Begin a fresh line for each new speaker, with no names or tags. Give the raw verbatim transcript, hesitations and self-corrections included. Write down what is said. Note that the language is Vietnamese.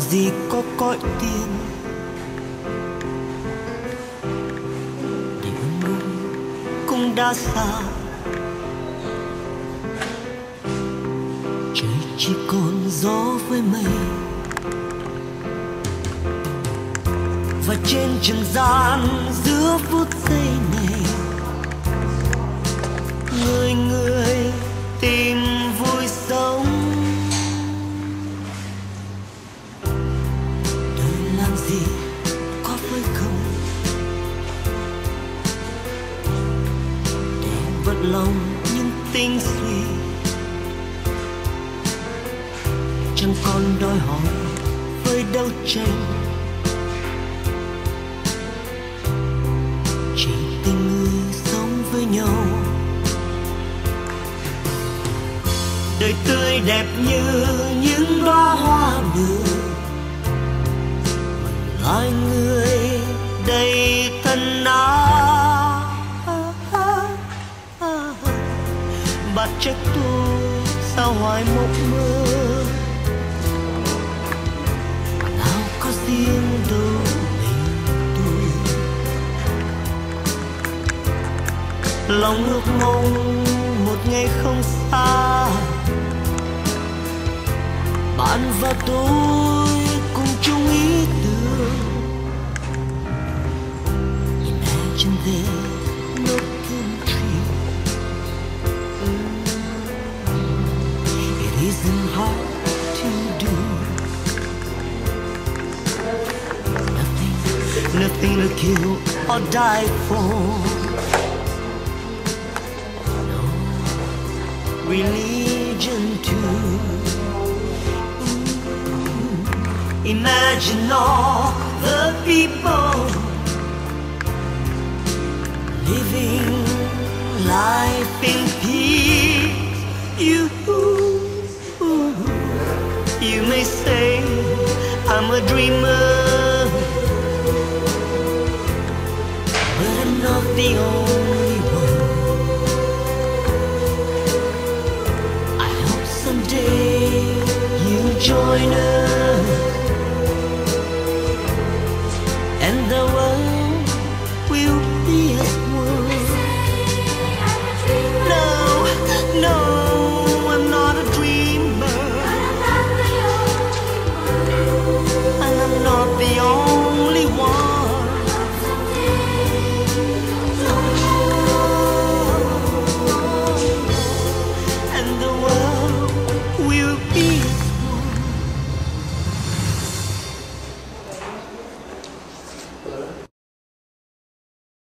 gì có cõi tiên địa ngục cũng đã xa, trời chỉ còn gió với mây. Và trên trần gian giữa phút giây này, người người tìm vui sống. Đời làm gì có với không, để vật lòng những tinh suy, chẳng còn đòi hỏi với đấu tranh. Chỉ tình người sống với nhau, đời tươi đẹp như những đóa hoa nở, loài người đầy thân áo. Bà trách tôi sao hoài mộng mơ, nào có riêng đâu mình tôi. Lòng ước mong một ngày không xa, bạn và tôi cùng chung ý tưởng. Imagine there's no country. It isn't hard to do. Nothing, nothing to kill or die for. No religion too. Imagine all the people living life in peace. You, you may say I'm a dreamer, but I'm not the only